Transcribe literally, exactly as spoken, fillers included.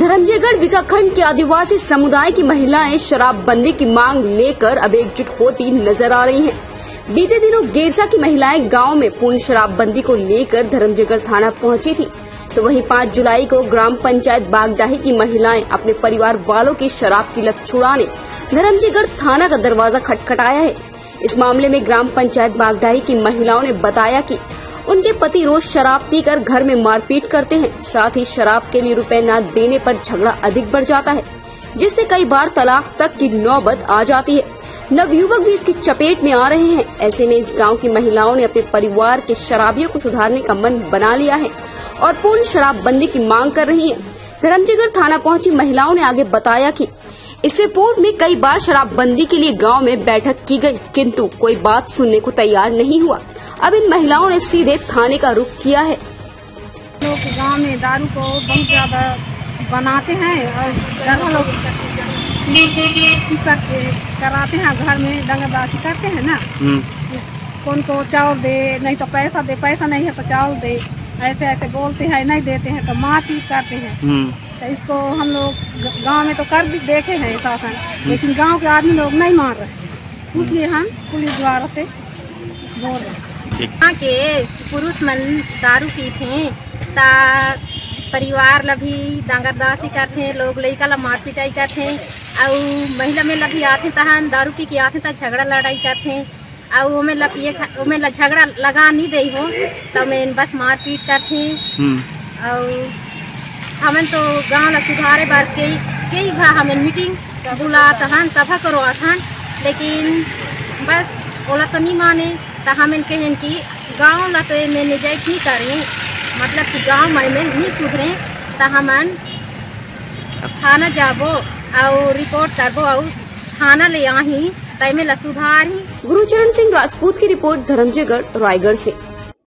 धर्मजयगढ़ विकासखंड के आदिवासी समुदाय की महिलाएं शराबबंदी की मांग लेकर अब एकजुट होती नजर आ रही हैं। बीते दिनों गेरसा की महिलाएं गांव में पूर्ण शराबबंदी को लेकर धर्मजयगढ़ थाना पहुंची थी, तो वहीं पाँच जुलाई को ग्राम पंचायत बागडाही की महिलाएं अपने परिवार वालों की शराब की लत छुड़ाने धर्मजयगढ़ थाना का दरवाजा खटखटाया है। इस मामले में ग्राम पंचायत बागडाही की महिलाओं ने बताया कि उनके पति रोज शराब पीकर घर में मारपीट करते हैं, साथ ही शराब के लिए रुपए न देने पर झगड़ा अधिक बढ़ जाता है, जिससे कई बार तलाक तक की नौबत आ जाती है। नवयुवक भी इसकी चपेट में आ रहे हैं। ऐसे में इस गांव की महिलाओं ने अपने परिवार के शराबियों को सुधारने का मन बना लिया है और पूर्ण शराबबंदी की मांग कर रही है। धर्मजयगढ़ थाना पहुंची महिलाओं ने आगे बताया कि इससे पूर्व में कई बार शराबबंदी के लिए गांव में बैठक की गई, किंतु कोई बात सुनने को तैयार नहीं हुआ। अब इन महिलाओं ने सीधे थाने का रुख किया है। लोग गांव में दारू को बहुत ज्यादा बनाते हैं और लोग कराते हैं, घर में दंगाबाजी करते हैं ना। कौन को चावल दे, नहीं तो पैसा दे, पैसा नहीं है तो चावल दे, ऐसे ऐसे बोलते हैं, नहीं देते हैं तो मारपीट करते हैं। तो इसको हम लोग गांव में तो कर भी देखे हैं शासन, लेकिन गांव के आदमी लोग नहीं मार रहे, इसलिए हम पुलिस द्वारा से बोल रहे हैं। यहाँ के पुरुष मन दारू पीते ता परिवार ला भी दांगरदासी करते, लोग लड़का ला मार पिटाई करते, और महिला में ला भी आते तहन दारू पी के आते ता झगड़ा लड़ाई करते, और ओमे ला पिए ओमे ला झगड़ा लगा नहीं दे हो तो मैं बस मारपीट करते। और हमें तो गाँव ला सुधारे बार कई कई घा हमें मीटिंग बुला तहन सभा करो आथन, लेकिन बस ओला तो नहीं माने। तो हमें कहें कि गाँव ला तो मैं निजाइक नहीं करें, मतलब कि गाँव में में नहीं सुधरे, तो हमन थाना जाबो और रिपोर्ट करबो और थाना ले आही तय में ला सुधार ही। गुरुचरण सिंह राजपूत की रिपोर्ट धर्मजयगढ़ रायगढ़ से।